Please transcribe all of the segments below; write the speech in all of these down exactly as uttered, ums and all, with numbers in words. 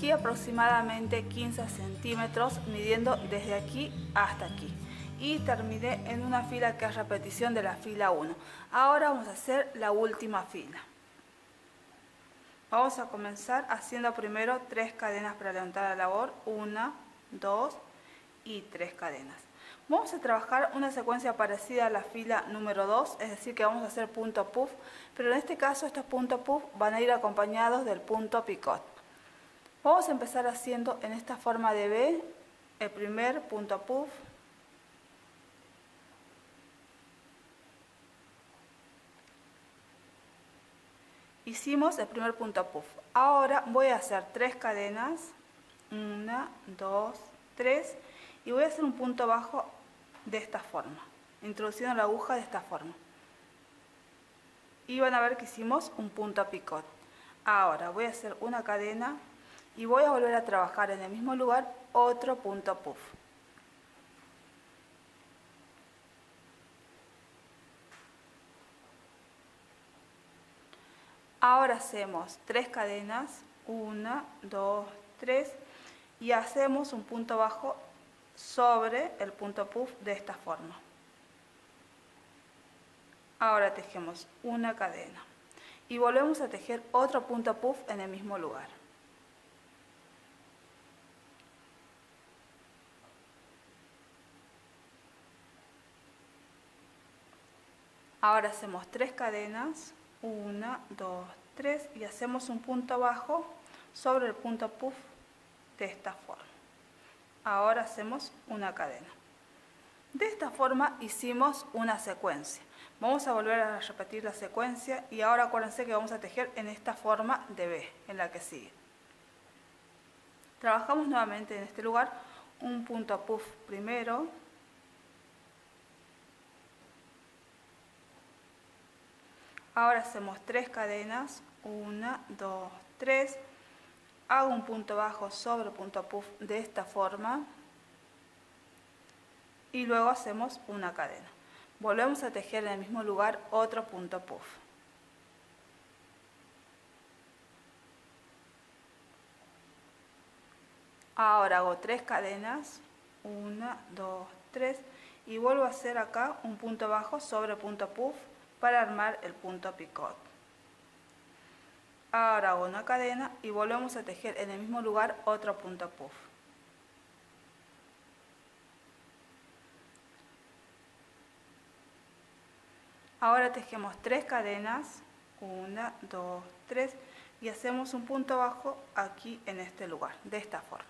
y aproximadamente quince centímetros, midiendo desde aquí hasta aquí. Y terminé en una fila que es repetición de la fila uno. Ahora vamos a hacer la última fila. Vamos a comenzar haciendo primero tres cadenas para levantar la labor, una, dos y tres cadenas. Vamos a trabajar una secuencia parecida a la fila número dos, es decir que vamos a hacer punto puff, pero en este caso estos puntos puff van a ir acompañados del punto picot. Vamos a empezar haciendo en esta forma de V el primer punto puff, hicimos el primer punto puff. Ahora voy a hacer tres cadenas, una, dos, tres, y voy a hacer un punto bajo de esta forma, introduciendo la aguja de esta forma. Y van a ver que hicimos un punto picot. Ahora voy a hacer una cadena y voy a volver a trabajar en el mismo lugar otro punto puff. Ahora hacemos tres cadenas, una, dos, tres, y hacemos un punto bajo sobre el punto puff de esta forma. Ahora tejemos una cadena y volvemos a tejer otro punto puff en el mismo lugar. Ahora hacemos tres cadenas, una, dos, tres, y hacemos un punto bajo sobre el punto puff de esta forma. Ahora hacemos una cadena. De esta forma hicimos una secuencia. Vamos a volver a repetir la secuencia y ahora acuérdense que vamos a tejer en esta forma de V, en la que sigue. Trabajamos nuevamente en este lugar un punto puff primero, ahora hacemos tres cadenas, una, dos, tres, hago un punto bajo sobre el punto puff de esta forma y luego hacemos una cadena. Volvemos a tejer en el mismo lugar otro punto puff. Ahora hago tres cadenas, una, dos, tres, y vuelvo a hacer acá un punto bajo sobre el punto puff para armar el punto picot. Ahora hago una cadena y volvemos a tejer en el mismo lugar otro punto puff. Ahora tejemos tres cadenas, una, dos, tres, y hacemos un punto bajo aquí en este lugar, de esta forma.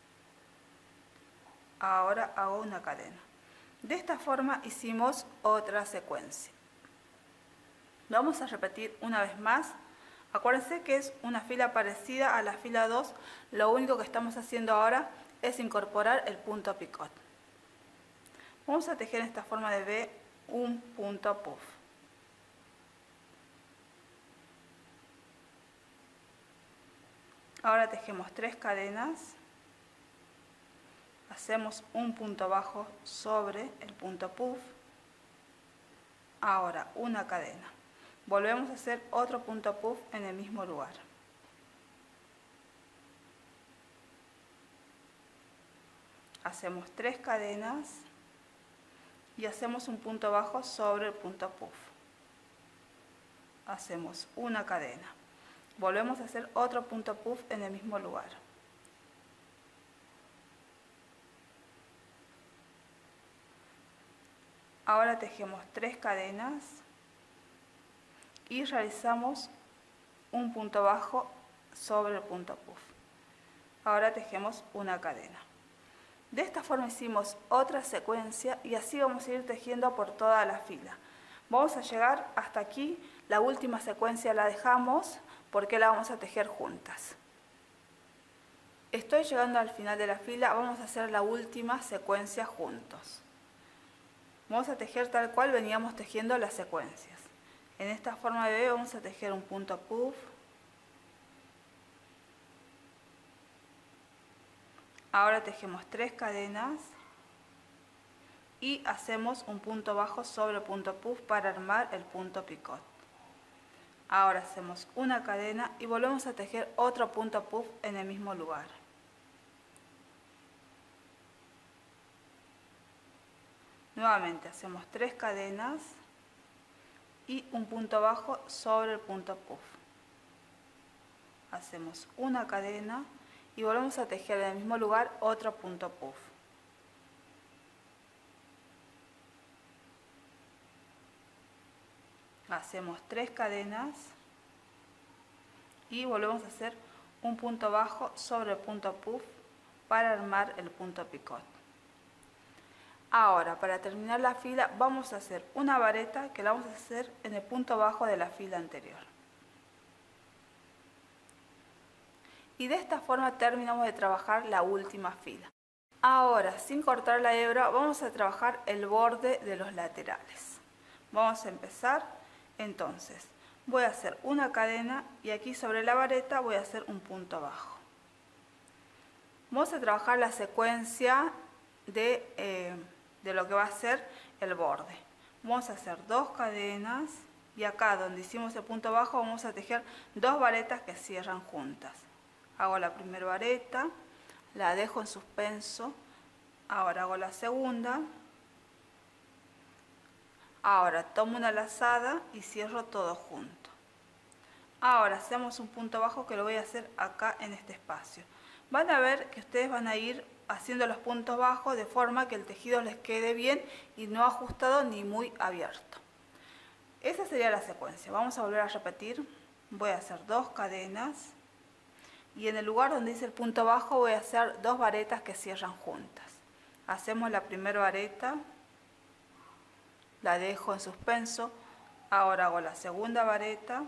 Ahora hago una cadena. De esta forma hicimos otra secuencia. Vamos a repetir una vez más. Acuérdense que es una fila parecida a la fila dos, lo único que estamos haciendo ahora es incorporar el punto picot. Vamos a tejer en esta forma de V un punto puff. Ahora tejemos tres cadenas, hacemos un punto bajo sobre el punto puff, ahora una cadena. Volvemos a hacer otro punto puff en el mismo lugar. Hacemos tres cadenas y hacemos un punto bajo sobre el punto puff. Hacemos una cadena. Volvemos a hacer otro punto puff en el mismo lugar. Ahora tejemos tres cadenas y realizamos un punto bajo sobre el punto puff. Ahora tejemos una cadena. De esta forma hicimos otra secuencia y así vamos a ir tejiendo por toda la fila. Vamos a llegar hasta aquí, la última secuencia la dejamos porque la vamos a tejer juntas. Estoy llegando al final de la fila, vamos a hacer la última secuencia juntos. Vamos a tejer tal cual veníamos tejiendo las secuencias. En esta forma de V vamos a tejer un punto puff, ahora tejemos tres cadenas y hacemos un punto bajo sobre el punto puff para armar el punto picot. Ahora hacemos una cadena y volvemos a tejer otro punto puff en el mismo lugar. Nuevamente hacemos tres cadenas y un punto bajo sobre el punto puff. Hacemos una cadena y volvemos a tejer en el mismo lugar otro punto puff. Hacemos tres cadenas y volvemos a hacer un punto bajo sobre el punto puff para armar el punto picot. Ahora, para terminar la fila, vamos a hacer una vareta que la vamos a hacer en el punto bajo de la fila anterior. Y de esta forma terminamos de trabajar la última fila. Ahora, sin cortar la hebra, vamos a trabajar el borde de los laterales. Vamos a empezar. Entonces, voy a hacer una cadena y aquí sobre la vareta voy a hacer un punto bajo. Vamos a trabajar la secuencia de, eh, de lo que va a ser el borde. Vamos a hacer dos cadenas y acá donde hicimos el punto bajo vamos a tejer dos varetas que cierran juntas. Hago la primera vareta, la dejo en suspenso, ahora hago la segunda. Ahora tomo una lazada y cierro todo junto. Ahora hacemos un punto bajo que lo voy a hacer acá en este espacio. Van a ver que ustedes van a ir haciendo los puntos bajos de forma que el tejido les quede bien y no ajustado ni muy abierto. Esa sería la secuencia. Vamos a volver a repetir. Voy a hacer dos cadenas y en el lugar donde dice el punto bajo voy a hacer dos varetas que cierran juntas. Hacemos la primera vareta. La dejo en suspenso, ahora hago la segunda vareta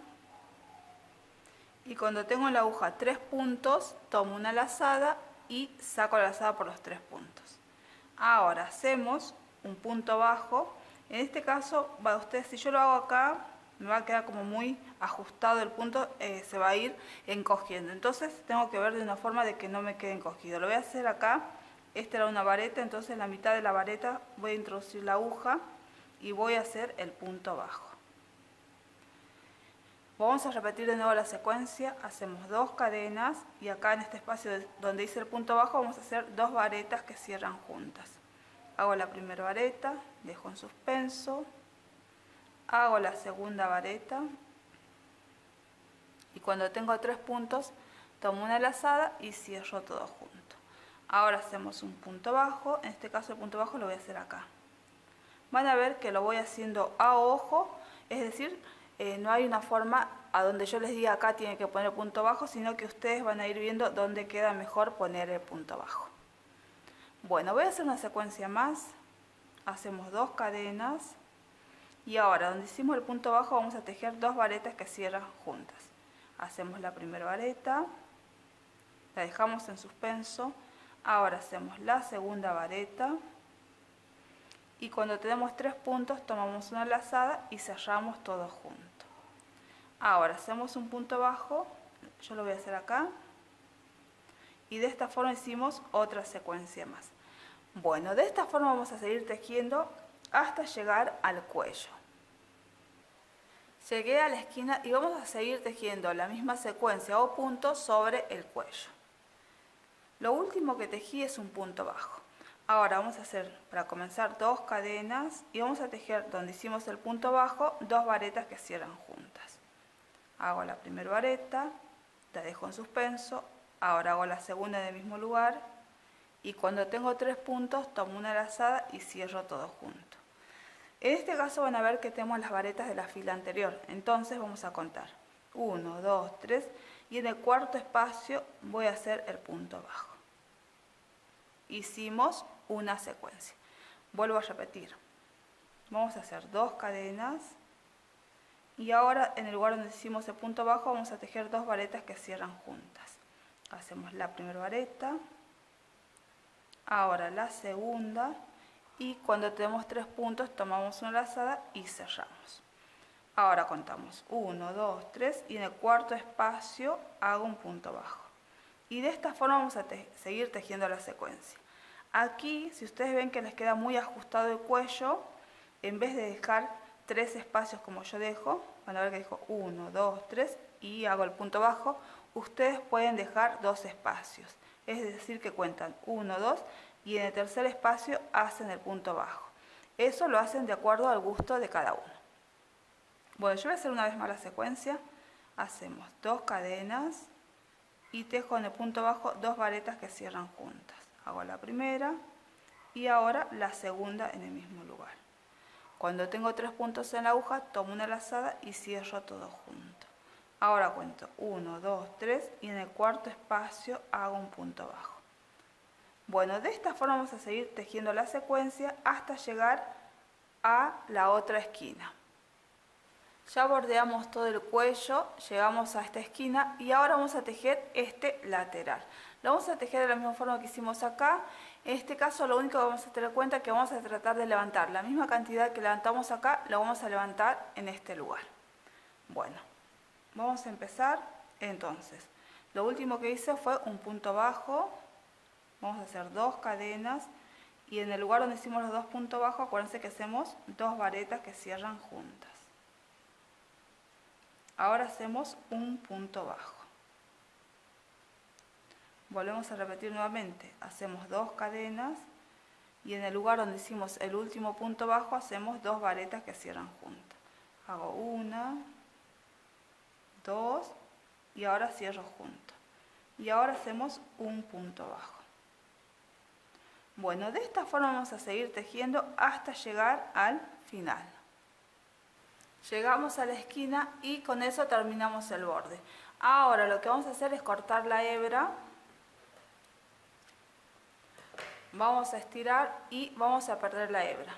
y cuando tengo en la aguja tres puntos, tomo una lazada y saco la lazada por los tres puntos. Ahora hacemos un punto bajo, en este caso, va usted, si yo lo hago acá, me va a quedar como muy ajustado el punto, eh, se va a ir encogiendo, entonces tengo que ver de una forma de que no me quede encogido. Lo voy a hacer acá, esta era una vareta, entonces en la mitad de la vareta voy a introducir la aguja y voy a hacer el punto bajo. Vamos a repetir de nuevo la secuencia, hacemos dos cadenas y acá en este espacio donde hice el punto bajo vamos a hacer dos varetas que cierran juntas. Hago la primera vareta, dejo en suspenso, hago la segunda vareta y cuando tengo tres puntos tomo una lazada y cierro todo junto. Ahora hacemos un punto bajo, en este caso el punto bajo lo voy a hacer acá. Van a ver que lo voy haciendo a ojo, es decir, eh, no hay una forma a donde yo les diga acá tienen que poner punto bajo, sino que ustedes van a ir viendo dónde queda mejor poner el punto bajo. Bueno, voy a hacer una secuencia más, hacemos dos cadenas y ahora donde hicimos el punto bajo vamos a tejer dos varetas que cierran juntas. Hacemos la primera vareta, la dejamos en suspenso, ahora hacemos la segunda vareta. Y cuando tenemos tres puntos tomamos una lazada y cerramos todo junto. Ahora hacemos un punto bajo, yo lo voy a hacer acá. Y de esta forma hicimos otra secuencia más. Bueno, de esta forma vamos a seguir tejiendo hasta llegar al cuello. Llegué a la esquina y vamos a seguir tejiendo la misma secuencia o punto sobre el cuello. Lo último que tejí es un punto bajo. Ahora vamos a hacer, para comenzar, dos cadenas y vamos a tejer donde hicimos el punto bajo, dos varetas que cierran juntas. Hago la primera vareta, la dejo en suspenso, ahora hago la segunda en el mismo lugar y cuando tengo tres puntos tomo una lazada y cierro todo junto. En este caso van a ver que tenemos las varetas de la fila anterior, entonces vamos a contar uno, dos, tres y en el cuarto espacio voy a hacer el punto bajo. Hicimos una secuencia. Vuelvo a repetir. Vamos a hacer dos cadenas y ahora en el lugar donde hicimos el punto bajo vamos a tejer dos varetas que cierran juntas. Hacemos la primera vareta, ahora la segunda y cuando tenemos tres puntos tomamos una lazada y cerramos. Ahora contamos uno, dos, tres y en el cuarto espacio hago un punto bajo. Y de esta forma vamos a te- seguir tejiendo la secuencia. Aquí, si ustedes ven que les queda muy ajustado el cuello, en vez de dejar tres espacios como yo dejo, van a ver que dejo uno, dos, tres y hago el punto bajo, ustedes pueden dejar dos espacios, es decir que cuentan uno, dos y en el tercer espacio hacen el punto bajo. Eso lo hacen de acuerdo al gusto de cada uno. Bueno, yo voy a hacer una vez más la secuencia. Hacemos dos cadenas y tejo en el punto bajo dos varetas que cierran juntas. Hago la primera y ahora la segunda en el mismo lugar. Cuando tengo tres puntos en la aguja, tomo una lazada y cierro todo junto. Ahora cuento uno, dos, tres y en el cuarto espacio hago un punto bajo. Bueno, de esta forma vamos a seguir tejiendo la secuencia hasta llegar a la otra esquina. Ya bordeamos todo el cuello, llegamos a esta esquina y ahora vamos a tejer este lateral. Lo vamos a tejer de la misma forma que hicimos acá. En este caso lo único que vamos a tener en cuenta es que vamos a tratar de levantar la misma cantidad que levantamos acá, lo vamos a levantar en este lugar. Bueno, vamos a empezar entonces. Lo último que hice fue un punto bajo, vamos a hacer dos cadenas y en el lugar donde hicimos los dos puntos bajos, acuérdense que hacemos dos varetas que cierran juntas. Ahora hacemos un punto bajo. Volvemos a repetir nuevamente, hacemos dos cadenas y en el lugar donde hicimos el último punto bajo hacemos dos varetas que cierran juntas. Hago una, dos y ahora cierro junto. Y ahora hacemos un punto bajo. Bueno, de esta forma vamos a seguir tejiendo hasta llegar al final. Llegamos a la esquina y con eso terminamos el borde. Ahora lo que vamos a hacer es cortar la hebra. Vamos a estirar y vamos a perder la hebra.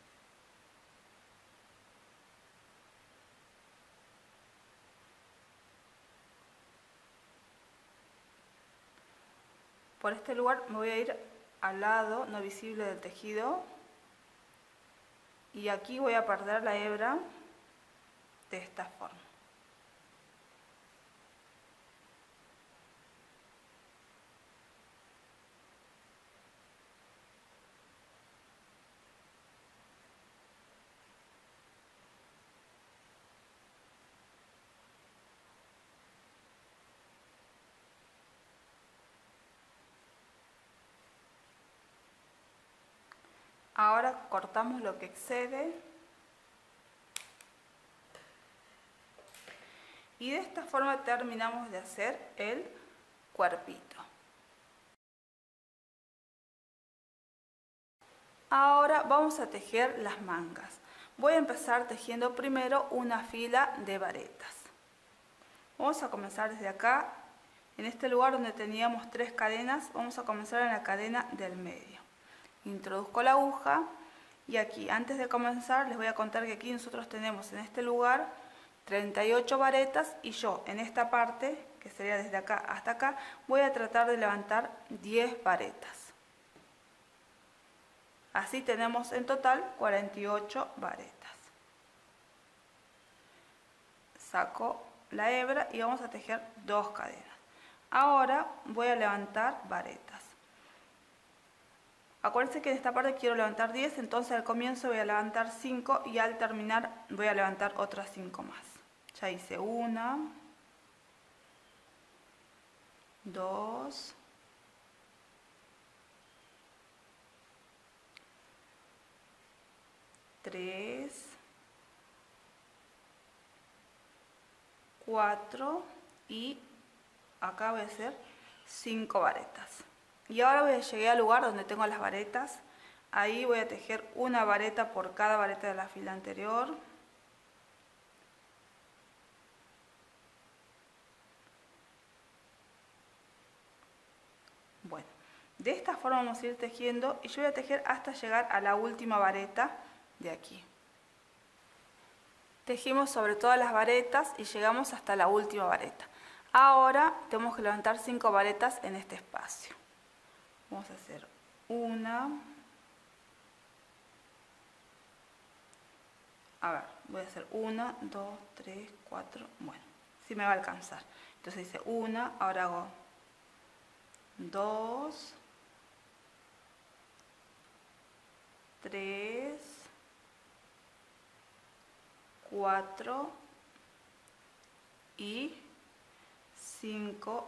Por este lugar me voy a ir al lado no visible del tejido y aquí voy a perder la hebra de esta forma. Ahora cortamos lo que excede y de esta forma terminamos de hacer el cuerpito. Ahora vamos a tejer las mangas. Voy a empezar tejiendo primero una fila de varetas. Vamos a comenzar desde acá, en este lugar donde teníamos tres cadenas, vamos a comenzar en la cadena del medio. Introduzco la aguja y aquí, antes de comenzar, les voy a contar que aquí nosotros tenemos en este lugar treinta y ocho varetas y yo en esta parte, que sería desde acá hasta acá, voy a tratar de levantar diez varetas. Así tenemos en total cuarenta y ocho varetas. Saco la hebra y vamos a tejer dos cadenas. Ahora voy a levantar varetas. Acuérdense que en esta parte quiero levantar diez, entonces al comienzo voy a levantar cinco y al terminar voy a levantar otras cinco más. Ya hice una, dos, tres, cuatro y acá voy a hacer cinco varetas. Y ahora voy a llegar al lugar donde tengo las varetas. Ahí voy a tejer una vareta por cada vareta de la fila anterior. Bueno, de esta forma vamos a ir tejiendo y yo voy a tejer hasta llegar a la última vareta de aquí. Tejimos sobre todas las varetas y llegamos hasta la última vareta. Ahora tenemos que levantar cinco varetas en este espacio. Vamos a hacer una. A ver, voy a hacer una, dos, tres, cuatro. Bueno, sí me va a alcanzar. Entonces hice una, ahora hago dos, tres, cuatro y cinco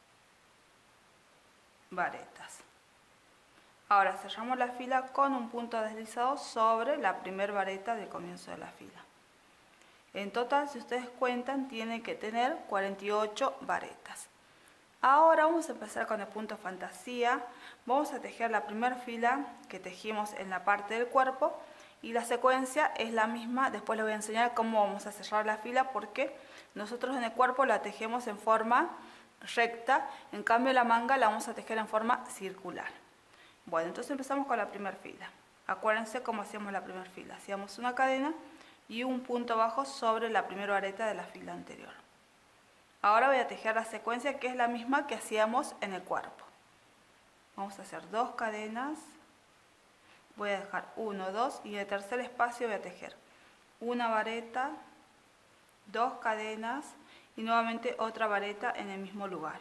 varetas. Ahora cerramos la fila con un punto deslizado sobre la primera vareta del comienzo de la fila. En total, si ustedes cuentan, tienen que tener cuarenta y ocho varetas. Ahora vamos a empezar con el punto fantasía. Vamos a tejer la primera fila que tejimos en la parte del cuerpo y la secuencia es la misma. Después les voy a enseñar cómo vamos a cerrar la fila porque nosotros en el cuerpo la tejemos en forma recta, en cambio la manga la vamos a tejer en forma circular. Bueno, entonces empezamos con la primera fila. Acuérdense cómo hacíamos la primera fila. Hacíamos una cadena y un punto bajo sobre la primera vareta de la fila anterior. Ahora voy a tejer la secuencia que es la misma que hacíamos en el cuerpo. Vamos a hacer dos cadenas, voy a dejar uno, dos y en el tercer espacio voy a tejer una vareta, dos cadenas y nuevamente otra vareta en el mismo lugar.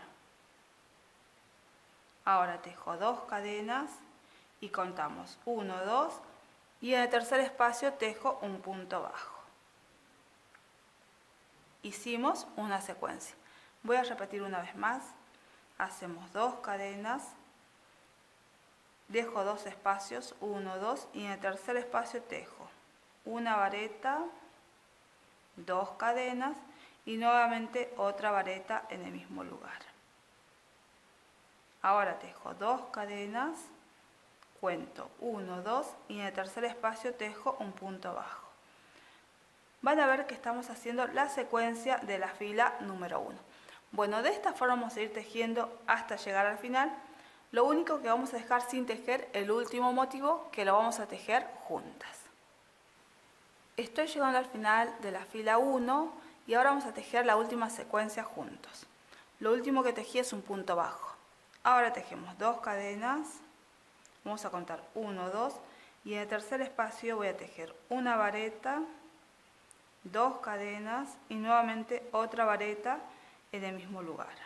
Ahora tejo dos cadenas y contamos uno, dos y en el tercer espacio tejo un punto bajo. Hicimos una secuencia. Voy a repetir una vez más. Hacemos dos cadenas, dejo dos espacios, uno, dos y en el tercer espacio tejo una vareta, dos cadenas y nuevamente otra vareta en el mismo lugar. Ahora tejo dos cadenas, cuento uno, dos y en el tercer espacio tejo un punto bajo. Van a ver que estamos haciendo la secuencia de la fila número uno. Bueno, de esta forma vamos a ir tejiendo hasta llegar al final. Lo único que vamos a dejar sin tejer el último motivo que lo vamos a tejer juntas. Estoy llegando al final de la fila uno y ahora vamos a tejer la última secuencia juntos. Lo último que tejí es un punto bajo. Ahora tejemos dos cadenas, vamos a contar uno, dos y en el tercer espacio voy a tejer una vareta, dos cadenas y nuevamente otra vareta en el mismo lugar.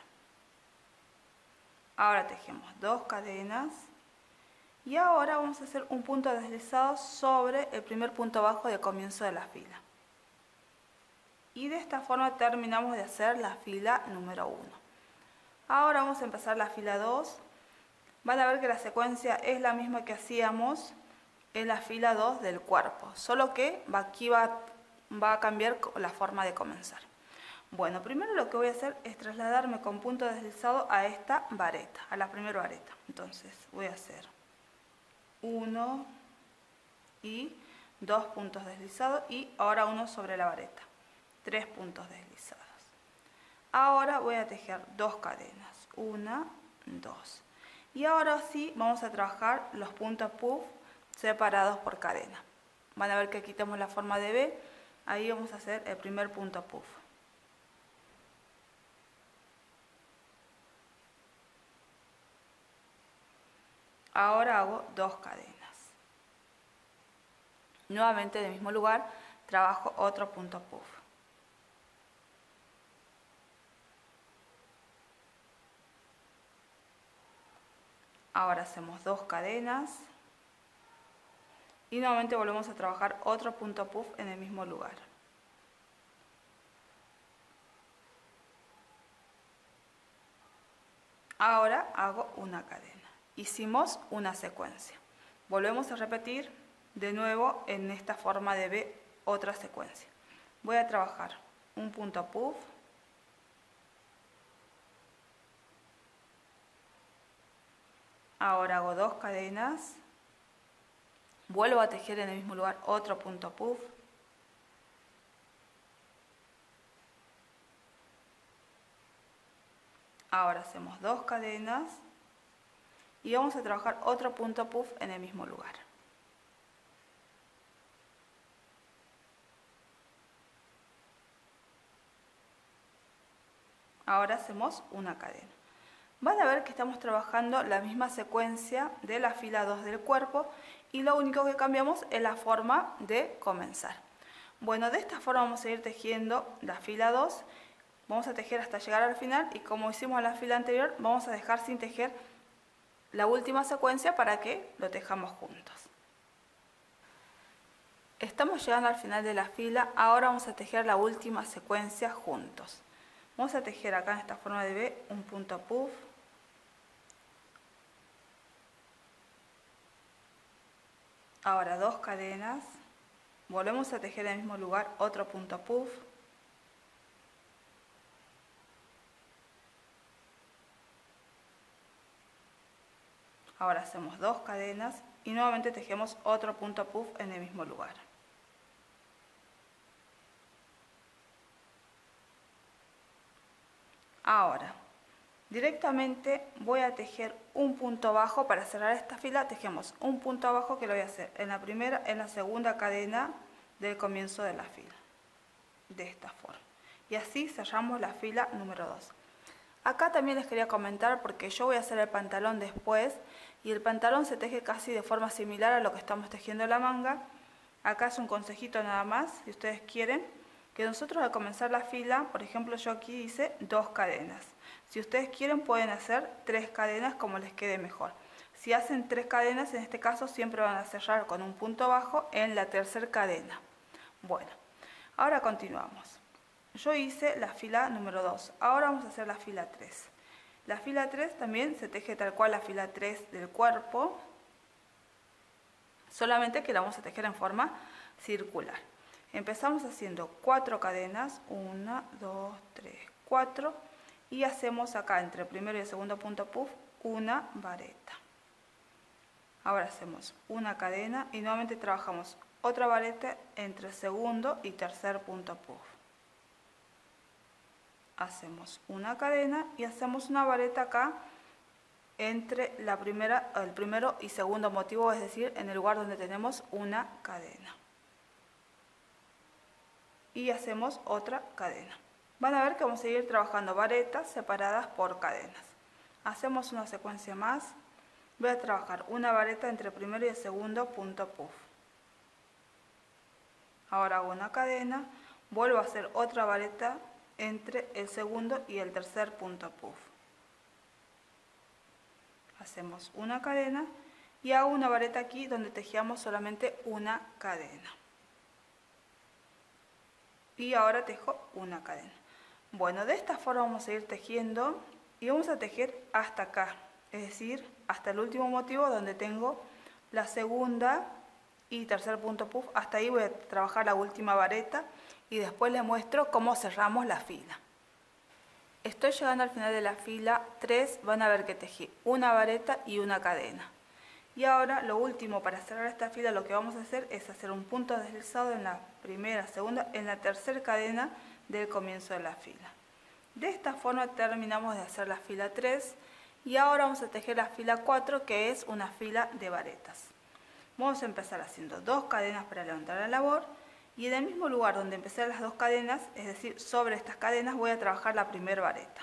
Ahora tejemos dos cadenas y ahora vamos a hacer un punto deslizado sobre el primer punto bajo de comienzo de la fila. Y de esta forma terminamos de hacer la fila número uno. Ahora vamos a empezar la fila dos. Van a ver que la secuencia es la misma que hacíamos en la fila dos del cuerpo, solo que aquí va, va a cambiar la forma de comenzar. Bueno, primero lo que voy a hacer es trasladarme con punto deslizado a esta vareta, a la primera vareta. Entonces voy a hacer uno y dos puntos deslizados y ahora uno sobre la vareta, tres puntos deslizados. Ahora voy a tejer dos cadenas, una, dos. Y ahora sí vamos a trabajar los puntos puff separados por cadena. Van a ver que aquí tenemos la forma de B, ahí vamos a hacer el primer punto puff. Ahora hago dos cadenas. Nuevamente en el mismo lugar trabajo otro punto puff. Ahora hacemos dos cadenas y nuevamente volvemos a trabajar otro punto puff en el mismo lugar. Ahora hago una cadena. Hicimos una secuencia. Volvemos a repetir de nuevo en esta forma de B otra secuencia. Voy a trabajar un punto puff, ahora hago dos cadenas, vuelvo a tejer en el mismo lugar otro punto puff, ahora hacemos dos cadenas y vamos a trabajar otro punto puff en el mismo lugar. Ahora hacemos una cadena. Van a ver que estamos trabajando la misma secuencia de la fila dos del cuerpo y lo único que cambiamos es la forma de comenzar. Bueno, de esta forma vamos a ir tejiendo la fila dos, vamos a tejer hasta llegar al final y como hicimos en la fila anterior, vamos a dejar sin tejer la última secuencia para que lo tejamos juntos. Estamos llegando al final de la fila, ahora vamos a tejer la última secuencia juntos. Vamos a tejer acá en esta forma de V un punto puff, ahora dos cadenas, volvemos a tejer en el mismo lugar otro punto puff, ahora hacemos dos cadenas y nuevamente tejemos otro punto puff en el mismo lugar. Ahora, directamente voy a tejer un punto bajo. Para cerrar esta fila tejemos un punto bajo que lo voy a hacer en la primera, en la segunda cadena del comienzo de la fila, de esta forma. Y así cerramos la fila número dos. Acá también les quería comentar, porque yo voy a hacer el pantalón después, y el pantalón se teje casi de forma similar a lo que estamos tejiendo la manga. Acá es un consejito nada más, si ustedes quieren, que nosotros al comenzar la fila, por ejemplo yo aquí hice dos cadenas. Si ustedes quieren pueden hacer tres cadenas como les quede mejor. Si hacen tres cadenas, en este caso siempre van a cerrar con un punto bajo en la tercera cadena. Bueno, ahora continuamos. Yo hice la fila número dos, ahora vamos a hacer la fila tres. La fila tres también se teje tal cual la fila tres del cuerpo, solamente que la vamos a tejer en forma circular. Empezamos haciendo cuatro cadenas, una, dos, tres, cuatro, y hacemos acá entre el primero y el segundo punto puff una vareta. Ahora hacemos una cadena y nuevamente trabajamos otra vareta entre el segundo y tercer punto puff. Hacemos una cadena y hacemos una vareta acá entre la primera, el primero y segundo motivo, es decir, en el lugar donde tenemos una cadena. Y hacemos otra cadena. Van a ver que vamos a seguir trabajando varetas separadas por cadenas. Hacemos una secuencia más. Voy a trabajar una vareta entre el primero y el segundo punto puff. Ahora hago una cadena, vuelvo a hacer otra vareta entre el segundo y el tercer punto puff. Hacemos una cadena y hago una vareta aquí donde tejíamos solamente una cadena. Y ahora tejo una cadena. Bueno, de esta forma vamos a ir tejiendo y vamos a tejer hasta acá, es decir, hasta el último motivo donde tengo la segunda y tercer punto puff. Hasta ahí voy a trabajar la última vareta y después les muestro cómo cerramos la fila. Estoy llegando al final de la fila tres, van a ver que tejí una vareta y una cadena. Y ahora lo último para cerrar esta fila, lo que vamos a hacer es hacer un punto deslizado en la primera, segunda, en la tercera cadena del comienzo de la fila. De esta forma terminamos de hacer la fila tres y ahora vamos a tejer la fila cuatro, que es una fila de varetas. Vamos a empezar haciendo dos cadenas para levantar la labor y en el mismo lugar donde empecé las dos cadenas, es decir, sobre estas cadenas voy a trabajar la primera vareta.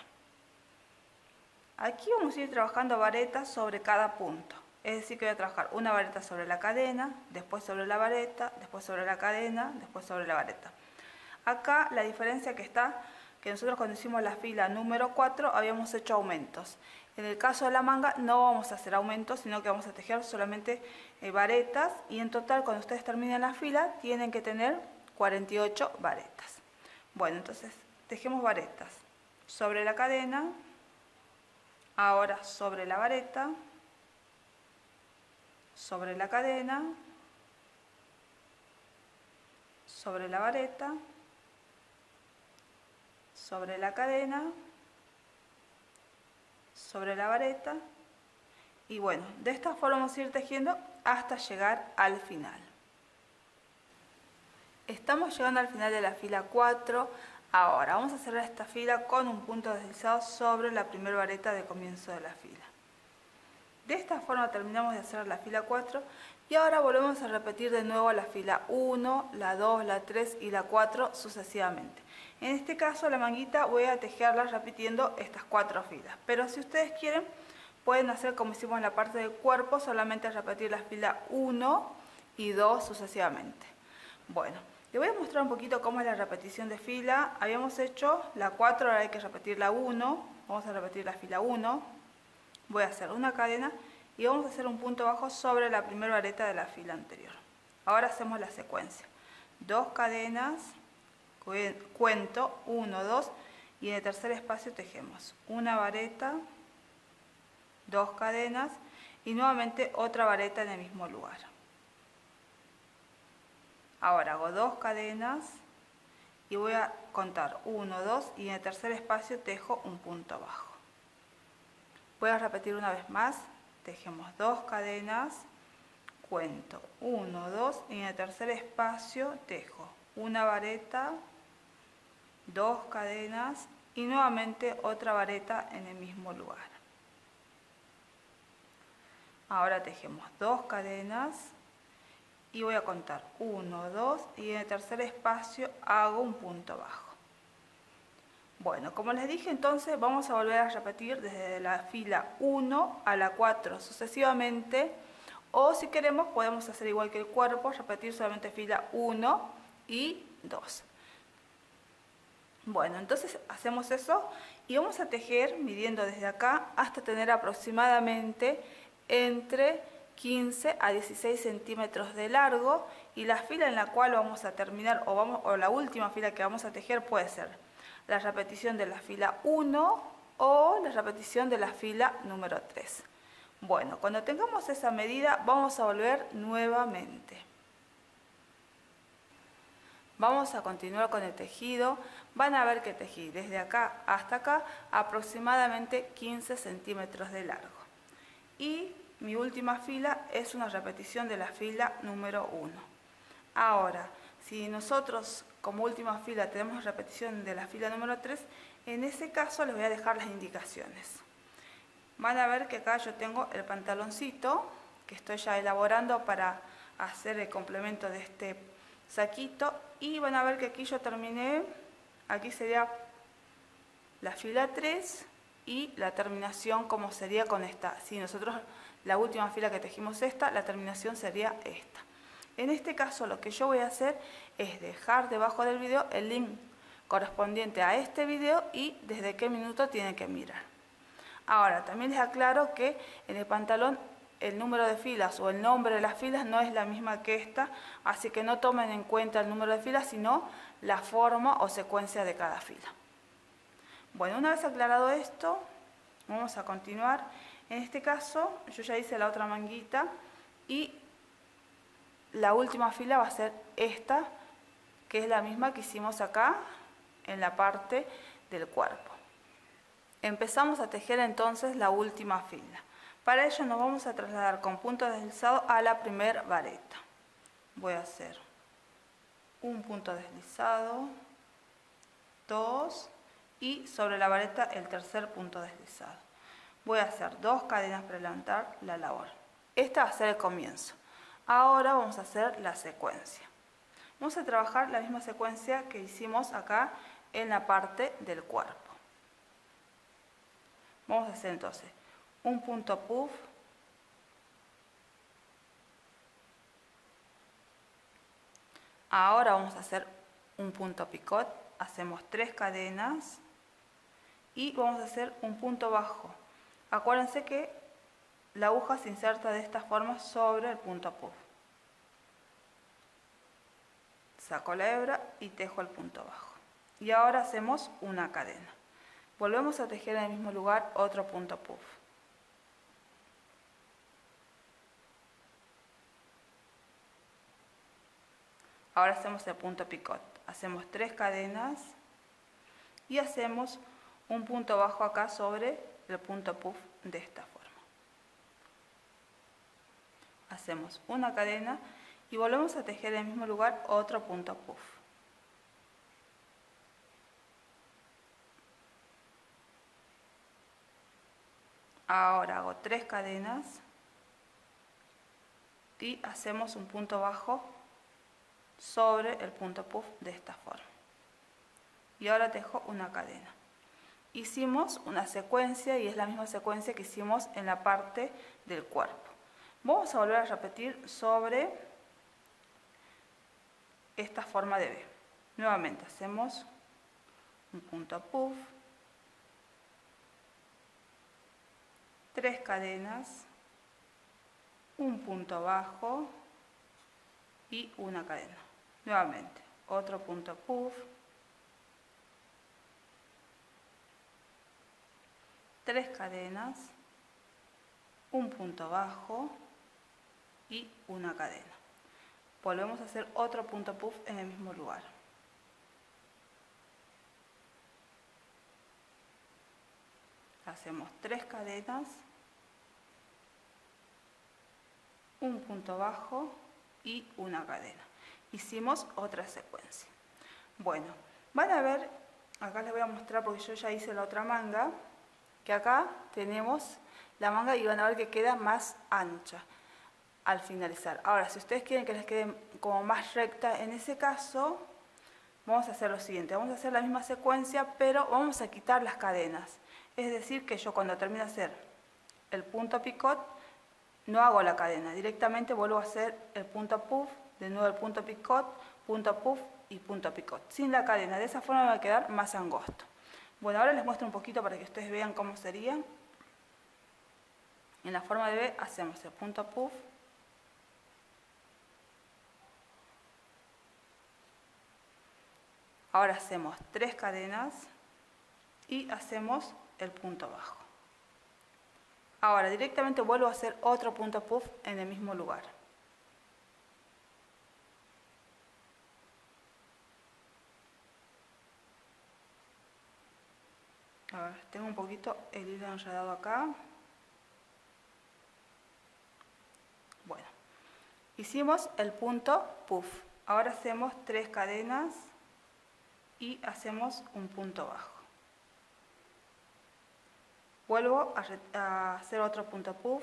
Aquí vamos a ir trabajando varetas sobre cada punto. Es decir, que voy a trabajar una vareta sobre la cadena, después sobre la vareta, después sobre la cadena, después sobre la vareta. Acá la diferencia que está, que nosotros cuando hicimos la fila número cuatro habíamos hecho aumentos. En el caso de la manga no vamos a hacer aumentos, sino que vamos a tejer solamente eh, varetas, y en total cuando ustedes terminen la fila tienen que tener cuarenta y ocho varetas. Bueno, entonces tejemos varetas sobre la cadena, ahora sobre la vareta, sobre la cadena, sobre la vareta, sobre la cadena, sobre la vareta, y bueno, de esta forma vamos a ir tejiendo hasta llegar al final. Estamos llegando al final de la fila cuatro. Ahora vamos a cerrar esta fila con un punto deslizado sobre la primera vareta de comienzo de la fila. De esta forma terminamos de hacer la fila cuatro y ahora volvemos a repetir de nuevo la fila uno, la dos, la tres y la cuatro sucesivamente. En este caso la manguita voy a tejerla repitiendo estas cuatro filas, pero si ustedes quieren pueden hacer como hicimos en la parte del cuerpo, solamente repetir la fila uno y dos sucesivamente. Bueno, les voy a mostrar un poquito cómo es la repetición de fila. Habíamos hecho la cuatro, ahora hay que repetir la uno, vamos a repetir la fila uno. Voy a hacer una cadena y vamos a hacer un punto bajo sobre la primera vareta de la fila anterior. Ahora hacemos la secuencia. Dos cadenas, cuento, uno, dos, y en el tercer espacio tejemos una vareta, dos cadenas y nuevamente otra vareta en el mismo lugar. Ahora hago dos cadenas y voy a contar uno, dos y en el tercer espacio tejo un punto bajo. Voy a repetir una vez más, tejemos dos cadenas, cuento uno, dos y en el tercer espacio tejo una vareta, dos cadenas y nuevamente otra vareta en el mismo lugar. Ahora tejemos dos cadenas y voy a contar uno, dos y en el tercer espacio hago un punto bajo. Bueno, como les dije entonces vamos a volver a repetir desde la fila uno a la cuatro sucesivamente, o si queremos podemos hacer igual que el cuerpo, repetir solamente fila uno y dos. Bueno, entonces hacemos eso y vamos a tejer midiendo desde acá hasta tener aproximadamente entre quince a dieciséis centímetros de largo, y la fila en la cual vamos a terminar o, vamos, o la última fila que vamos a tejer puede ser la repetición de la fila uno o la repetición de la fila número tres. Bueno, cuando tengamos esa medida vamos a volver nuevamente. Vamos a continuar con el tejido. Van a ver que tejí desde acá hasta acá aproximadamente quince centímetros de largo. Y mi última fila es una repetición de la fila número uno. Ahora, si nosotros como última fila tenemos repetición de la fila número tres, en ese caso les voy a dejar las indicaciones. Van a ver que acá yo tengo el pantaloncito que estoy ya elaborando para hacer el complemento de este saquito, y van a ver que aquí yo terminé, aquí sería la fila tres y la terminación como sería con esta. Si nosotros la última fila que tejimos esta, la terminación sería esta. En este caso lo que yo voy a hacer es dejar debajo del video el link correspondiente a este video y desde qué minuto tienen que mirar. Ahora también les aclaro que en el pantalón el número de filas o el nombre de las filas no es la misma que esta, así que no tomen en cuenta el número de filas, sino la forma o secuencia de cada fila. Bueno, una vez aclarado esto, vamos a continuar. En este caso, yo ya hice la otra manguita y la última fila va a ser esta, que es la misma que hicimos acá en la parte del cuerpo. Empezamos a tejer entonces la última fila. Para ello nos vamos a trasladar con punto deslizado a la primer vareta. Voy a hacer un punto deslizado, dos y sobre la vareta el tercer punto deslizado. Voy a hacer dos cadenas para levantar la labor. Este va a ser el comienzo. Ahora vamos a hacer la secuencia. Vamos a trabajar la misma secuencia que hicimos acá en la parte del cuerpo. Vamos a hacer entonces un punto puff, ahora vamos a hacer un punto picot, hacemos tres cadenas y vamos a hacer un punto bajo. Acuérdense que la aguja se inserta de esta forma sobre el punto puff. Saco la hebra y tejo el punto bajo. Y ahora hacemos una cadena. Volvemos a tejer en el mismo lugar otro punto puff. Ahora hacemos el punto picot. Hacemos tres cadenas y hacemos un punto bajo acá sobre el punto puff de esta forma. Hacemos una cadena y volvemos a tejer en el mismo lugar otro punto puff. Ahora hago tres cadenas y hacemos un punto bajo sobre el punto puff de esta forma. Y ahora tejo una cadena. Hicimos una secuencia y es la misma secuencia que hicimos en la parte del cuerpo. Vamos a volver a repetir sobre esta forma de V. Nuevamente hacemos un punto puff, tres cadenas, un punto bajo, y una cadena. Nuevamente, otro punto puff, tres cadenas, un punto bajo y una cadena. Volvemos a hacer otro punto puff en el mismo lugar. Hacemos tres cadenas, un punto bajo y una cadena. Hicimos otra secuencia. Bueno, van a ver, acá les voy a mostrar porque yo ya hice la otra manga, que acá tenemos la manga y van a ver que queda más ancha al finalizar. Ahora, si ustedes quieren que les quede como más recta, en ese caso vamos a hacer lo siguiente. Vamos a hacer la misma secuencia, pero vamos a quitar las cadenas. Es decir, que yo cuando termino de hacer el punto picot, no hago la cadena. Directamente vuelvo a hacer el punto puff, de nuevo el punto picot, punto puff y punto picot. Sin la cadena. De esa forma me va a quedar más angosto. Bueno, ahora les muestro un poquito para que ustedes vean cómo sería. En la forma de B hacemos el punto puff, ahora hacemos tres cadenas y hacemos el punto bajo. Ahora directamente vuelvo a hacer otro punto puff en el mismo lugar. A ver, tengo un poquito el hilo enredado acá. Bueno, hicimos el punto puff. Ahora hacemos tres cadenas y hacemos un punto bajo. Vuelvo a, a hacer otro punto puff.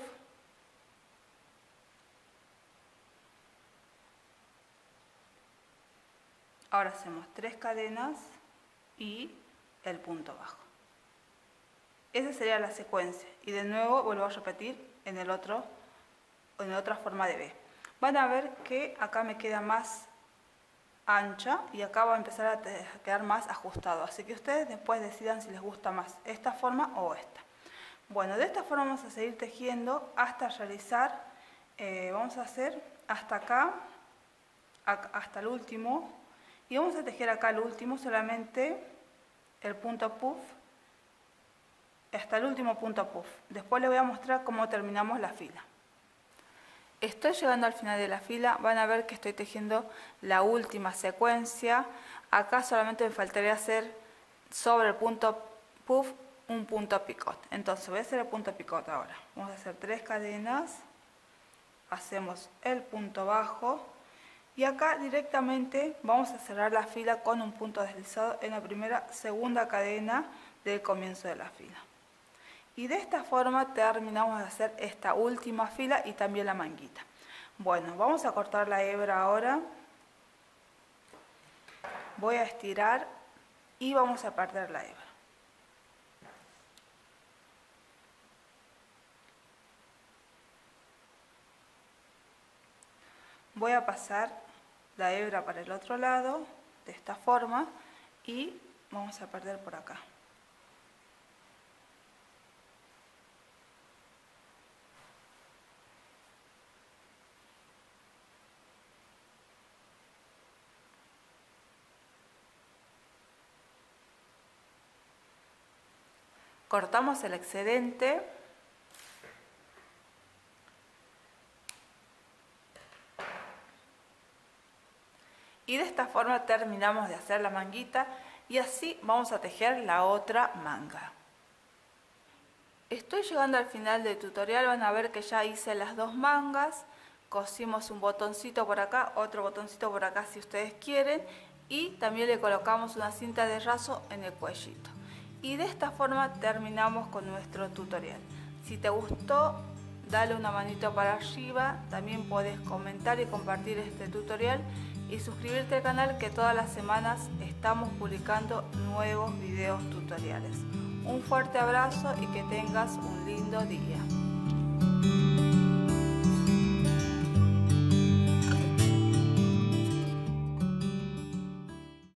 Ahora hacemos tres cadenas y el punto bajo. Esa sería la secuencia. Y de nuevo vuelvo a repetir en el otro, en la otra forma de B. Van a ver que acá me queda más ancha y acá va a empezar a quedar más ajustado. Así que ustedes después decidan si les gusta más esta forma o esta. Bueno, de esta forma vamos a seguir tejiendo hasta realizar, eh, vamos a hacer hasta acá, hasta el último, y vamos a tejer acá el último solamente el punto puff, hasta el último punto puff. Después les voy a mostrar cómo terminamos la fila. Estoy llegando al final de la fila, van a ver que estoy tejiendo la última secuencia. Acá solamente me faltaría hacer sobre el punto puff un punto picot. Entonces voy a hacer el punto picot ahora. Vamos a hacer tres cadenas, hacemos el punto bajo y acá directamente vamos a cerrar la fila con un punto deslizado en la primera, segunda cadena del comienzo de la fila. Y de esta forma terminamos de hacer esta última fila y también la manguita. Bueno, vamos a cortar la hebra ahora. Voy a estirar y vamos a perder la hebra. Voy a pasar la hebra para el otro lado, de esta forma, y vamos a perder por acá. Cortamos el excedente. Y de esta forma terminamos de hacer la manguita y así vamos a tejer la otra manga. Estoy llegando al final del tutorial, van a ver que ya hice las dos mangas, cosimos un botoncito por acá, otro botoncito por acá si ustedes quieren y también le colocamos una cinta de raso en el cuellito. Y de esta forma terminamos con nuestro tutorial. Si te gustó, dale una manito para arriba, también puedes comentar y compartir este tutorial y suscribirte al canal que todas las semanas estamos publicando nuevos videos tutoriales. Un fuerte abrazo y que tengas un lindo día.